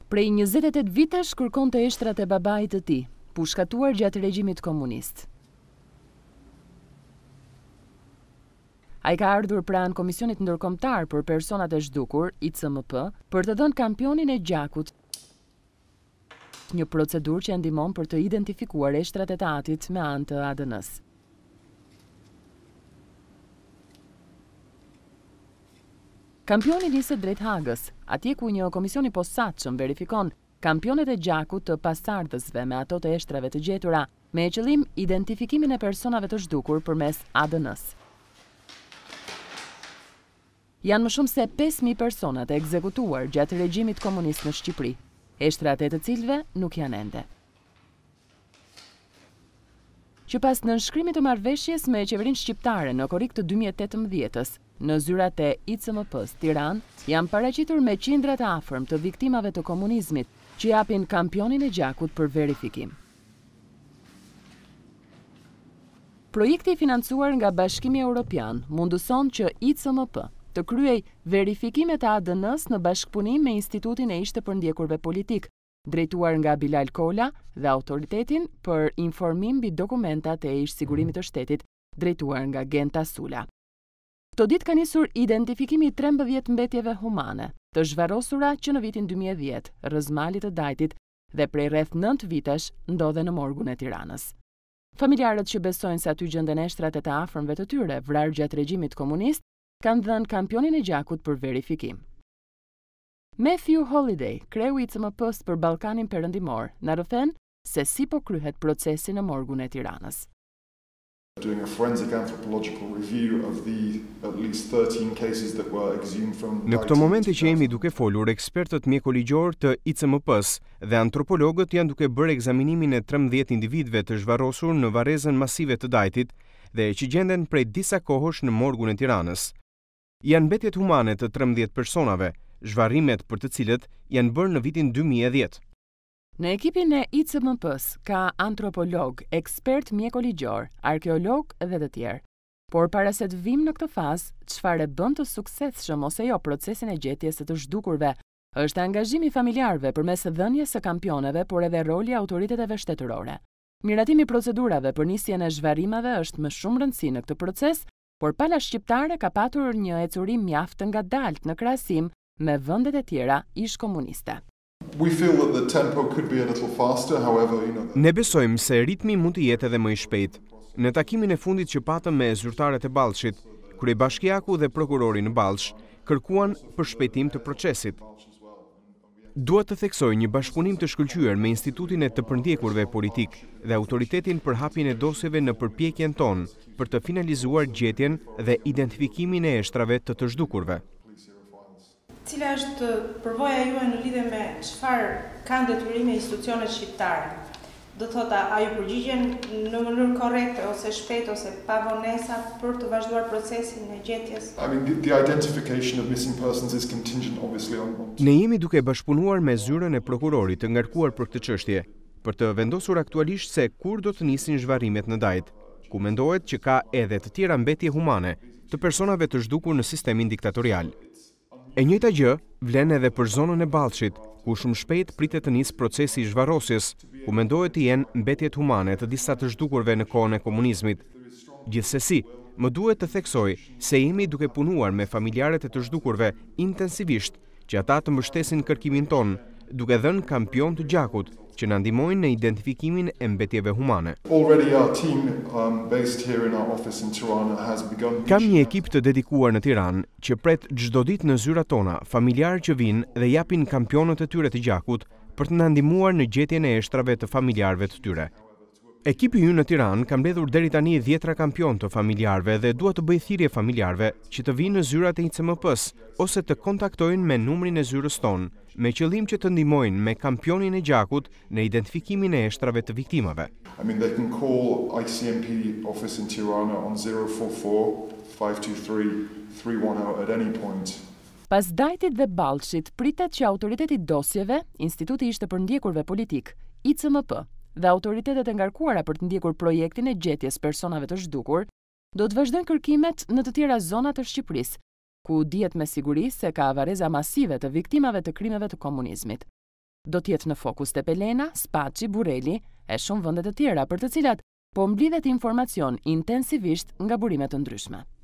Prej 28 vitesh kërkonte eshtrat e babait të tij, pushkatuar gjatë regjimit komunist. Ai ka ardhur pranë Komisionit Ndërkombëtar për Personat e Zhdukur, ICMP, për të dhënë kampionin e gjakut, një procedurë që ndihmon për të identifikuar eshtrat e të atit me anë të ADN-s. Kampioni niset drejt Hagës, atje ku një komision i posaçëm verifikon kampionet e gjakut të pasardhësve me ato të eshtrave të gjetura, me qëllim identifikimin e personave të zhdukur përmes ADN-s. Janë më shumë se 5.000 personat e ekzekutuar gjatë regjimit komunist në Shqipëri, eshtrat e të cilëve nuk janë ende. Që pas nënshkrimit të marrëveshjes me qeverinë shqiptare në korrik të 2018-s, në zyrat e ICMP-s Tiranë, janë paraqitur me qindra të afërm të viktimave të komunizmit, që japin kampionin e gjakut për verifikim. Projekti i financuar nga Bashkimi Evropian mundëson që ICMP të kryej verifikimet e ADN-s në bashkëpunim me Institutin e Ish-të-Përndjekurve Politik, drejtuar nga Bilal Kola dhe Autoritetin për Informim mbi Dokumentat e Ish-sigurimit të Shtetit, drejtuar nga Genta Sula. Këto ditë ka nisur identifikimi i 13 mbetjeve humane, të zhvarrosura që në vitin 2010, rreth malit të Dajtit dhe prej rreth 9 vitesh ndodhen në morgun e Tiranës. Familjarët që besojnë se aty gjenden eshtrat e të afërmve të tyre vrarë gjatë regjimit komunist, kanë dhënë kampionin e gjakut për verifikim. Matthew Holiday, kreu i ICMP-s për Ballkanin Perëndimor, na rrëfen se si po kryhet procesi në morgun e Tiranës. Doing a forensic anthropological review of the at least 13 cases that were exhumed from. Në këtë moment që jemi duke folur, ekspertët mjekoligjor të ICMP-s dhe antropologët janë duke bërë ekzaminimin e 13 individëve të zhvarrosur në varrezën masive të Dajtit dhe që gjenden prej disa kohësh në morgun e Tiranës. Janë mbetjet humane të 13 personave, zhvarrimet për të cilët janë bërë në vitin 2010. Në ekipin e ICMP-s ka antropolog, ekspert mjekoligjor, arkeolog dhe të tjerë. Por para se të vim në këtë fazë, çfarë bën të suksesshëm ose jo procesin e gjetjes së të zhdukurve, është angazhimi familjarëve përmes dhënies së kampioneve, por edhe roli i autoriteteve shtetërore. Miratimi i procedurave për nisjen e zhvarrimeve është më shumë rëndësi në këtë proces, por pala shqiptare ka patur një ecurim mjaft të ngadalt në krahasim me vendet e tjera ish-komuniste. We feel that the tempo could be a little faster, however, Ne besojmë se ritmi mund të jetë edhe më i shpejt. Në takimin e fundit që patëm me zyrtarët e Ballshit, kryebashkiaku dhe prokurori në Ballsh kërkuan për shpejtim të procesit. Dua të theksoj një bashkëpunim të shkëlqyer me Institutin e të Përndjekurve Politik dhe autoritetin për hapjen e dosjeve në përpjekjen tonë për të finalizuar gjetjen dhe identifikimin e eshtrave të zhdukurve. Cila është përvoja juaj në lidhje me çfarë kanë detyrime institucionet shqiptare? Do thotë, a ju përgjigjen në mënyrë korrekte ose shpejt ose pa vonesa për të vazhduar procesin e gjetjes? I mean, the identification of missing persons is contingent obviously on. Ne jemi duke bashkëpunuar me zyrën e prokurorit të ngarkuar për këtë çështje, për të vendosur aktualisht se kur do të nisin zhvarrimet në Dajt, ku mendohet që ka edhe të tjera mbetje humane të personave të zhdukur në sistemin diktatorial. E njëjta gjë vlen edhe për zonën e Ballshit, ku shumë shpejt pritet të nisë procesi i zhvarrosjes, ku mendohet të jenë mbetjet humane të disa të zhdukurve në kohën e komunizmit. Gjithsesi, më duhet të theksoj se jemi duke punuar me familjarët e të zhdukurve intensivisht që ata të mbështesin kërkimin tonë, duke dhënë kampion të gjakut që na ndihmojnë në identifikimin e mbetjeve humane. Already our team based here in our office in Tirana has begun. Kam një ekip të dedikuar në Tiranë që pret çdo ditë në zyrat tona familjarë që vinë dhe japin kampionët e tyre të gjakut për të na ndihmuar në gjetjen e eshtrave të familjarëve të tyre. Ekipi ynë në Tiranë ka mbledhur deri tani 10 kampion të familjarëve dhe dua të bëj thirrje familjarëve që të vinë në zyrat e ICMP-s ose të kontaktojnë me numrin e zyrës tonë, me qëllim që të ndihmojnë me kampionin e gjakut në identifikimin e eshtrave të viktimave. I mean, they can call ICMP office in Tirana on 044 523 310 at any point. Pas Dajtit dhe Ballshit pritet që autoriteti dosjeve, Instituti i Ish-të-Përndjekurve Politik, ICMP, dhe autoritetet e ngarkuara për të ndjekur projektin e gjetjes personave të zhdukur, do të vazhdojnë kërkimet në të tjera zona të Shqipërisë, ku dihet me siguri se ka varreza masive të viktimave të krimeve të komunizmit. do t'jetë në fokus Tepelena, Spaçi, Burreli e shumë vende të tjera për të cilat po mblidhet informacion intensivisht nga burime të ndryshme.